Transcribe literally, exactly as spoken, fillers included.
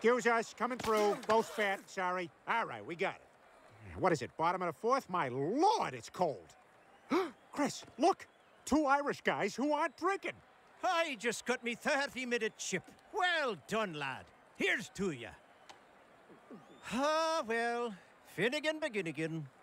Excuse us, coming through. Both fat, sorry. All right, we got it. What is it, bottom of the fourth? My Lord, it's cold. Chris, look. Two Irish guys who aren't drinking. I just got me thirty-minute chip. Well done, lad. Here's to you. Ah, well, Finnegan Beginnigan.